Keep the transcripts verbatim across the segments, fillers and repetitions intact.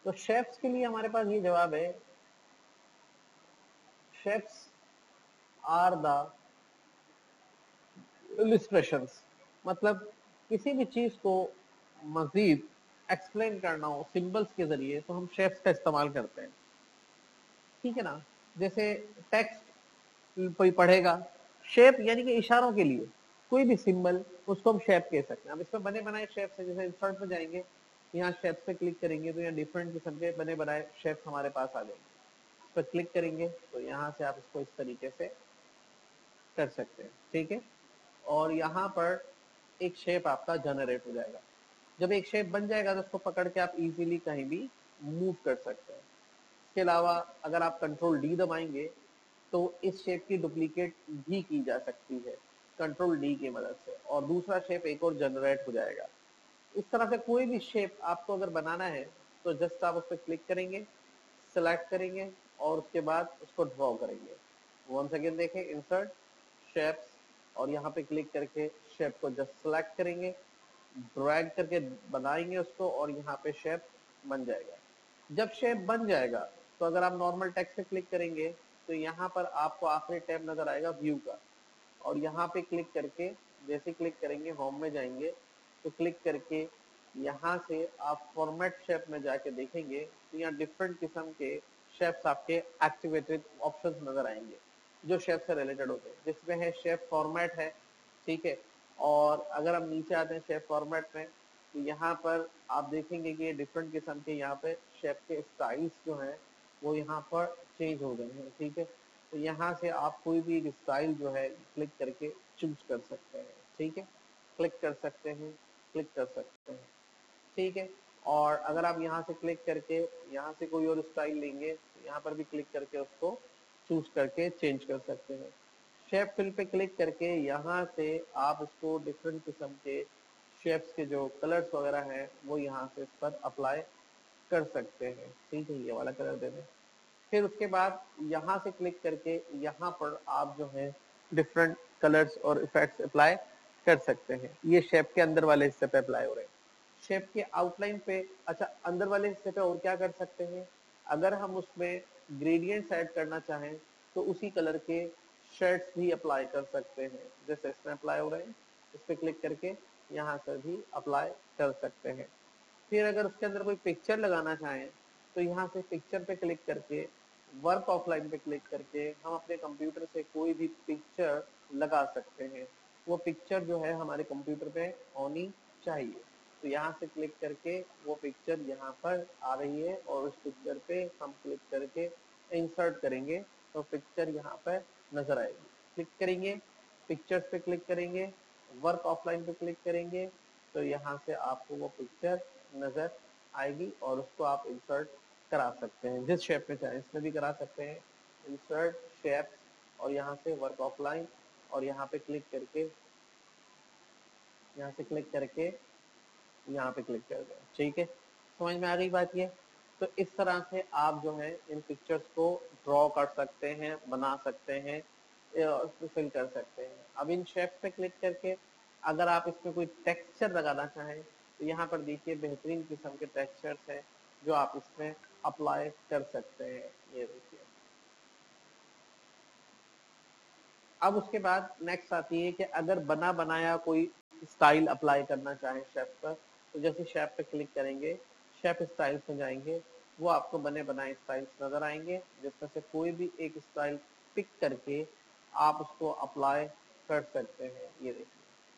तो शेप्स के लिए हमारे पास ये जवाब है, शेप्स आर द इलिस्ट्रेशंस। मतलब किसी भी चीज को मजीद एक्सप्लेन करना हो सिंबल्स के जरिए तो हम शेप्स का इस्तेमाल करते हैं, ठीक है ना। जैसे टेक्स्ट कोई पढ़ेगा, शेप यानी कि इशारों के लिए कोई भी सिंबल, उसको हम शेप कह सकते हैं। अब इसमें बने बनाए शेप्स है, जैसे इंसर्ट में जाएंगे, यहाँ शेप्स पे क्लिक करेंगे तो यहाँ डिफरेंट किस्म के बने बनाए शेप्स हमारे पास आ जाएंगे। इस पर क्लिक करेंगे तो यहाँ से आप इसको इस तरीके से कर सकते हैं, ठीक है। और यहाँ पर एक शेप आपका जनरेट हो जाएगा। जब एक शेप बन जाएगा तो उसको पकड़ के आप इजीली कहीं भी मूव कर सकते हैं। इसके अलावा अगर आप कंट्रोल डी दबाएंगे तो इस शेप की डुप्लीकेट भी की जा सकती है कंट्रोल डी की मदद से, और दूसरा शेप एक और जनरेट हो जाएगा। इस तरह से कोई भी शेप आपको अगर बनाना है तो जस्ट आप उस पर क्लिक करेंगे, सिलेक्ट करेंगे और उसके बाद उसको ड्रॉ करेंगे। वन सेकेंड देखें, इंसर्ट शेप्स, और यहाँ पे क्लिक करके शेप को जस्ट सिलेक्ट करेंगे, ड्रैग करके बनाएंगे उसको और यहाँ पे शेप बन जाएगा। जब शेप बन जाएगा तो अगर आप नॉर्मल टेक्स्ट पे क्लिक करेंगे तो यहाँ पर आपको आखिरी टैब नजर आएगा व्यू का, और यहाँ पे क्लिक करके जैसे क्लिक करेंगे होम में जाएंगे तो क्लिक करके यहाँ से आप फॉर्मेट शेप में जाके देखेंगे तो यहाँ डिफरेंट किस्म के शेप्स आपके एक्टिवेटेड ऑप्शंस नजर आएंगे जो शेप से रिलेटेड होते हैं, जिसमें है शेप फॉर्मेट है, ठीक है। और अगर हम नीचे आते हैं शेप फॉर्मेट में तो यहाँ पर आप देखेंगे कि डिफरेंट किस्म के यहाँ पे शेप के स्टाइल्स जो हैं वो यहाँ पर चेंज हो गए हैं, ठीक है। तो यहाँ से आप कोई भी स्टाइल जो है क्लिक करके चूज कर सकते हैं, ठीक है। क्लिक कर सकते हैं, क्लिक कर सकते हैं, ठीक है। और अगर आप यहाँ से क्लिक करके यहाँ से कोई और स्टाइल लेंगे तो यहाँ पर भी क्लिक करके उसको चूज करके चेंज कर सकते हैं। शेप फिल पे क्लिक करके यहाँ से आप उसको डिफरेंट किस्म के शेप्स के जो कलर्स वगैरह हैं वो यहाँ से इस पर अप्लाई कर सकते हैं, ठीक है। ये वाला कलर दे दें। फिर उसके बाद यहाँ से क्लिक करके यहाँ पर आप जो है डिफरेंट कलर्स और इफेक्ट्स अप्लाई कर सकते हैं। ये शेप के अंदर वाले हिस्से पे अप्लाई हो रहे हैं। शेप के आउटलाइन पे, अच्छा अंदर वाले हिस्से पे और क्या कर सकते हैं, अगर हम उसमें ग्रेडियंट्स ऐड करना चाहें तो उसी कलर के शेड्स भी अप्लाई कर सकते हैं, जैसे इसमें अप्लाई हो रहे हैं। इस पे क्लिक करके यहाँ से भी अप्लाई कर सकते हैं। फिर अगर उसके अंदर कोई पिक्चर लगाना चाहें तो यहाँ से पिक्चर पे क्लिक करके वर्क ऑफलाइन पे क्लिक करके हम अपने कंप्यूटर से कोई भी पिक्चर लगा सकते हैं। वो पिक्चर जो है हमारे कंप्यूटर पे होनी चाहिए। तो यहाँ से क्लिक करके वो पिक्चर यहाँ पर आ रही है और उस पिक्चर पे हम क्लिक करके इंसर्ट करेंगे तो पिक्चर यहाँ पर नजर आएगी। क्लिक करेंगे, पिक्चर्स पे क्लिक करेंगे, वर्क ऑफलाइन पे क्लिक करेंगे तो यहाँ से आपको वो पिक्चर नजर आएगी और उसको आप इंसर्ट करा सकते हैं जिस शेप में चाहे, इसमें भी करा सकते हैं इंसर्ट शेप्स और यहाँ से वर्क ऑफलाइन और यहाँ पे क्लिक करके यहाँ से क्लिक करके यहाँ पे क्लिक कर दें, ठीक है। समझ में आ गई बात ये। तो इस तरह से आप जो है इन पिक्चर्स को ड्रॉ कर सकते हैं, बना सकते हैं, फिल कर सकते हैं। अब इन शेप्स पे क्लिक करके अगर आप इसमें कोई टेक्सचर लगाना चाहें तो यहाँ पर देखिए बेहतरीन किस्म के टेक्सचर्स हैं जो आप इसमें अप्लाई कर सकते हैं, ये देखिए। अब उसके बाद नेक्स्ट आती है कि अगर बना बनाया कोई स्टाइल अप्लाई करना चाहे शेप पर तो जैसे शेप पे क्लिक करेंगे, शेप स्टाइल्स में जाएंगे, वो आपको बने बनाए स्टाइल्स नजर आएंगे जिसमें से कोई भी एक स्टाइल पिक करके आप उसको अप्लाई कर सकते हैं, ये देखिए।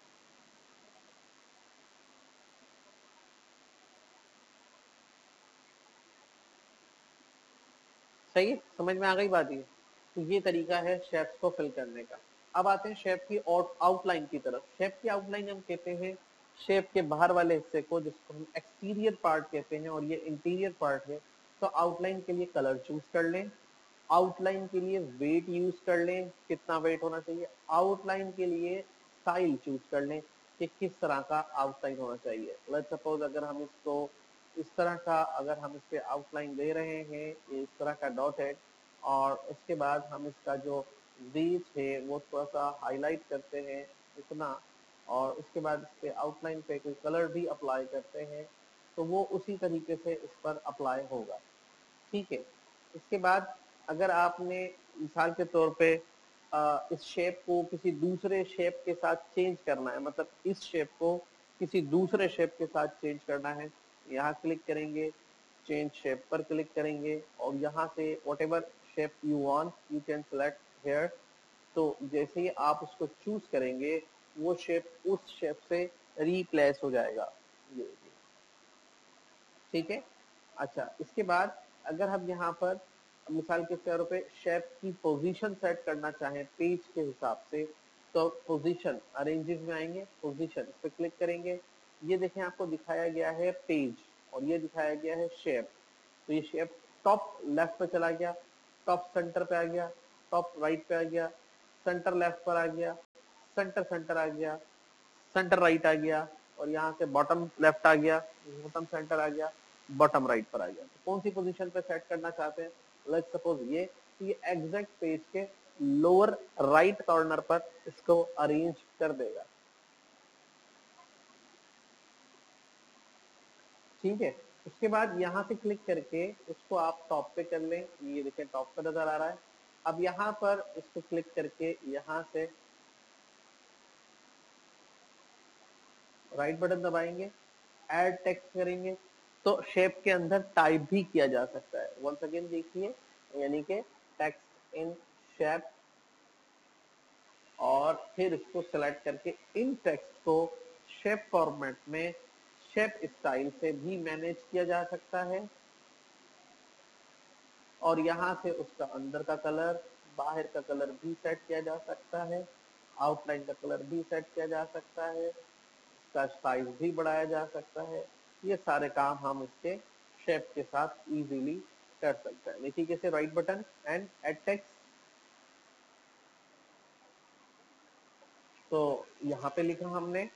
सही है, समझ में आ गई बात ये। तो ये तरीका है शेप्स को फिल करने का। अब आते हैं शेप की आउटलाइन की तरफ। शेप की आउटलाइन हम कहते हैं शेप के बाहर वाले हिस्से को, जिसको हम एक्सटीरियर पार्ट कहते हैं और ये इंटीरियर पार्ट है। तो आउटलाइन के लिए कलर चूज कर लें, आउटलाइन के लिए वेट यूज कर लें, कितना वेट होना चाहिए। आउटलाइन के लिए स्टाइल चूज कर लें कि किस तरह का आउटलाइन होना चाहिए। लेट्स सपोज अगर हम इसको इस तरह का, अगर हम इस पे आउटलाइन दे रहे हैं इस तरह का डॉटेड, और उसके बाद हम इसका जो बीच है वो थोड़ा सा हाईलाइट करते हैं इतना, और उसके बाद इस पे आउटलाइन पे कोई कलर भी अप्लाई करते हैं तो वो उसी तरीके से इस पर अप्लाई होगा। ठीक है, इसके बाद अगर आपने मिसाल के तौर पे आ, इस शेप को किसी दूसरे शेप के साथ चेंज करना है, मतलब इस शेप को किसी दूसरे शेप के साथ चेंज करना है, यहाँ क्लिक करेंगे, चेंज शेप पर क्लिक करेंगे और यहाँ से whatever shape you want you can select here. तो जैसे ही आप उसको चूज करेंगे वो शेप उस शेप से रिप्लेस हो जाएगा। ये ठीक है। अच्छा, इसके बाद अगर हम यहाँ पर मिसाल के तौर पे शेप की पोजीशन सेट करना चाहें पेज के हिसाब से, तो पोजीशन अरेंजेस में आएंगे, पोजीशन पे क्लिक करेंगे। ये देखें आपको दिखाया गया है पेज और ये दिखाया गया है शेप। तो ये शेप टॉप लेफ्ट पे चला गया, टॉप सेंटर पे आ गया, टॉप राइट पे आ गया, सेंटर लेफ्ट पर आ गया, सेंटर सेंटर आ गया, सेंटर राइट आ गया और यहाँ से बॉटम लेफ्ट आ गया, बॉटम सेंटर आ गया, बॉटम राइट पर आ गया। तो कौन सी पोजीशन पे सेट करना चाहते हैं, लेट्स सपोज ये ये एग्जैक्ट पेज के लोअर राइट कॉर्नर पर इसको अरेंज कर देगा। ठीक है, उसके बाद यहाँ से क्लिक करके उसको आप टॉप पे कर लें, ये देखिए टॉप पे नजर आ रहा है। अब यहाँ पर इसको क्लिक करके यहाँ से राइट बटन दबाएंगे, ऐड टेक्स्ट करेंगे, तो शेप के अंदर टाइप भी किया जा सकता है। वंस अगेन देखिए, यानी कि टेक्स्ट इन शेप और फिर इसको सेलेक्ट करके इन टेक्स्ट को शेप फॉर्मेट में शेप स्टाइल से भी मैनेज किया जा सकता है और यहाँ से उसका अंदर का कलर, बाहर का कलर भी सेट किया जा सकता है, आउटलाइन का कलर भी सेट किया जा सकता है, इसका साइज भी बढ़ाया जा सकता है। ये सारे काम हम इसके शेप के साथ इजीली कर सकते हैं। देखिए कैसे, right button and add text, तो यहाँ पे लिखा हमने,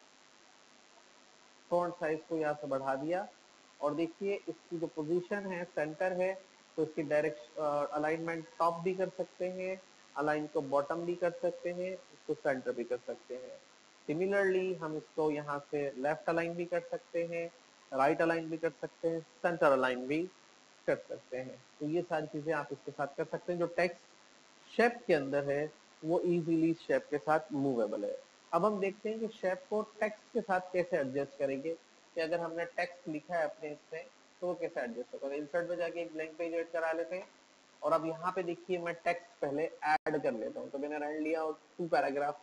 फॉन्ट साइज को यहाँ से बढ़ा दिया और देखिए इसकी जो पोजीशन है सेंटर है, तो इसकी डायरेक्ट अलाइनमेंट टॉप भी कर सकते हैं, अलाइन को बॉटम भी कर सकते हैं, इसको सेंटर भी कर सकते हैं। सिमिलरली हम इसको यहाँ से लेफ्ट अलाइन भी कर सकते हैं, राइट अलाइन भी कर सकते हैं, सेंटर अलाइन भी कर सकते हैं। तो ये सारी चीजें आप इसके साथ कर सकते हैं। जो टेक्स्ट शेप के अंदर है वो इजीली शेप के साथ मूवेबल है। अब हम देखते हैं कि शेप को टेक्स्ट के साथ कैसे एडजस्ट करेंगे, कि अगर हमने टेक्स्ट लिखा है अपने इसमें तो वो कैसे एडजस्ट होगा। इंसर्ट में जाके एक ब्लैंक पेज ऐड करा लेते हैं और अब यहाँ पे देखिए मैं टेक्स्ट पहले ऐड कर लेता हूँ। तो मैंने रन लिया और टू पैराग्राफ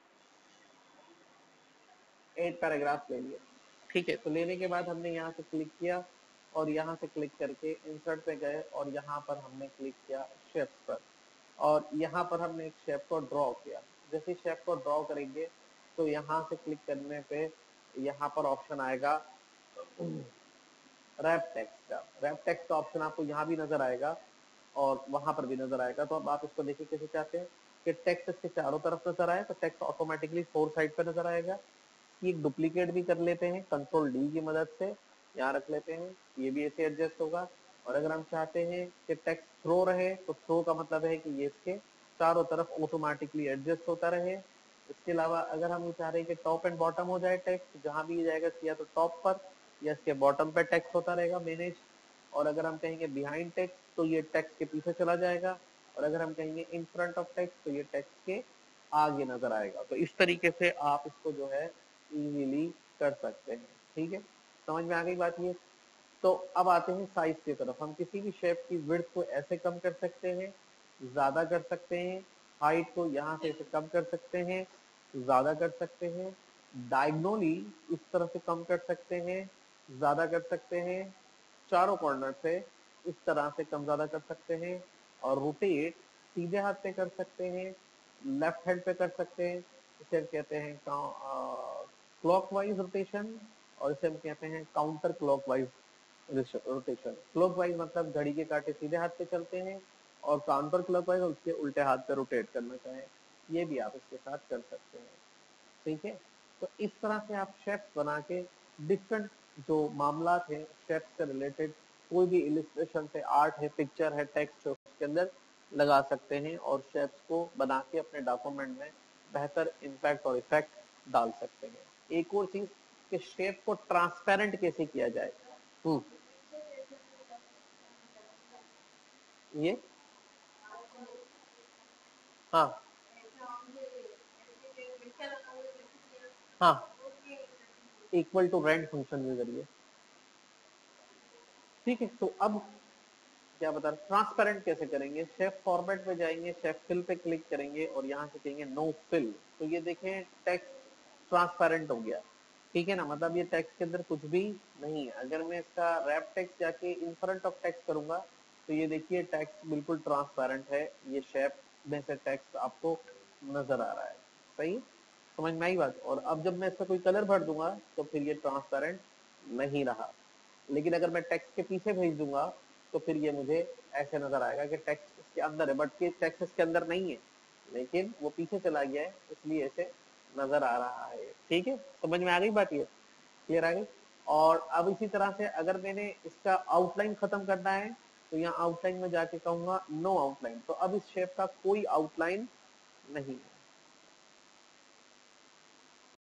एट पैराग्राफ ले लिया। ठीक है, तो लेने के बाद हमने यहाँ से क्लिक किया और यहाँ से क्लिक करके इंसर्ट पे गए और यहाँ पर हमने क्लिक किया शेप पर और यहाँ पर हमने एक शेप को ड्रॉ किया। जैसे शेप को ड्रॉ करेंगे तो यहाँ से क्लिक करने पे यहाँ पर ऑप्शन आएगा रैप टेक्स्ट का। रैप टेक्स्ट का ऑप्शन आपको यहाँ भी नजर आएगा और वहां पर भी नजर आएगा। तो अब आप इसको देखिए कैसे चाहते हैं कि टेक्स्ट इसके चारों तरफ नजर आए, तो टेक्स्ट ऑटोमेटिकली फोर साइड पे नजर आएगा। कि एक डुप्लीकेट भी कर लेते हैं कंट्रोल डी की मदद से, यहाँ रख लेते हैं, ये भी ऐसे एडजस्ट होगा। और अगर हम चाहते हैं कि टेक्स्ट थ्रो रहे तो थ्रो का मतलब है कि ये इसके चारों तरफ ऑटोमेटिकली एडजस्ट होता रहे। इसके अलावा अगर हम ये चाह रहे हैं कि टॉप एंड बॉटम हो जाए टेक्स्ट, जहां भी जाएगा या तो टॉप पर या इसके बॉटम पे टेक्स्ट होता रहेगा मैनेज। और अगर हम कहेंगे बिहाइंड टेक्स्ट तो ये टेक्स्ट के पीछे चला जाएगा और अगर हम कहेंगे इन फ्रंट ऑफ टेक्स्ट तो ये टेक्स्ट के आगे नजर आएगा। तो इस तरीके से आप इसको जो है इजीली कर सकते हैं। ठीक है, समझ में आ गई बात ये। तो अब आते हैं साइज की तरफ। हम किसी भी शेप की विड्थ को ऐसे कम कर सकते हैं, ज्यादा कर सकते हैं, हाइट को यहाँ से ऐसे कम कर सकते हैं, ज्यादा कर सकते हैं, डायगोनली इस तरह से कम कर सकते हैं, ज्यादा कर सकते हैं, चारों कॉर्नर से इस तरह से कम ज्यादा कर सकते हैं और रोटेट सीधे हाथ पे कर सकते हैं, लेफ्ट हैंड पे कर सकते हैं, इसे हम कहते हैं क्लॉकवाइज रोटेशन और इसे हम कहते हैं काउंटर क्लॉकवाइज रोटेशन। क्लॉकवाइज मतलब घड़ी के कांटे सीधे हाथ पे चलते हैं और काउंटर क्लॉकवाइज उसके उल्टे हाथ पे रोटेट करना चाहें, ये भी आप इसके साथ कर सकते हैं। ठीक है, तो इस तरह से आप शेप्स बना के डिफरेंट जो मामला थे शेप्स से रिलेटेड, कोई भी इलिस्ट्रेशन है, आर्ट है, पिक्चर है, टेक्स्ट है, उसके अंदर लगा सकते हैं और शेप्स को बना के अपने डॉक्यूमेंट में बेहतर इम्पैक्ट और इफेक्ट डाल सकते हैं। एक और चीज कि शेप को ट्रांसपेरेंट कैसे किया जाए। हम्म, ये हाँ हाँ, इक्वल टू रेंट फंक्शन के जरिए। ठीक है, तो अब क्या बता रहे, ट्रांसपेरेंट कैसे करेंगे? शेफ फॉर्मेट पे जाएंगे, शेफ फिल पे क्लिक करेंगे और यहाँ से कहेंगे नो फिल। तो ये देखें टेक्स्ट ट्रांसपेरेंट हो गया। ठीक है ना, मतलब ये टेक्स्ट के अंदर कुछ भी नहीं है। अगर मैं इसका रैप टेक्स्ट जाके इन फ्रंट ऑफ टेक्स्ट करूंगा तो ये देखिए टेक्स्ट बिल्कुल ट्रांसपेरेंट है, ये शेफ में से टेक्स्ट आपको नजर आ रहा है। सही, समझ में आई बात? और अब जब मैं इसका कोई कलर भर दूंगा तो फिर ये ट्रांसपेरेंट नहीं रहा। लेकिन अगर मैं टेक्स्ट के पीछे भेज दूंगा तो फिर ये मुझे ऐसे नजर आएगा कि टेक्स्ट इसके अंदर है, बट के टेक्स्ट इसके अंदर नहीं है, लेकिन वो पीछे चला गया है, इसलिए ऐसे नजर आ रहा है। ठीक है, समझ में आ गई बात? ये क्लियर आ गई? और अब इसी तरह से अगर मैंने इसका आउटलाइन खत्म करना है तो यहाँ आउटलाइन में जाके कहूंगा नो आउटलाइन, तो अब इस शेप का कोई आउटलाइन नहीं है।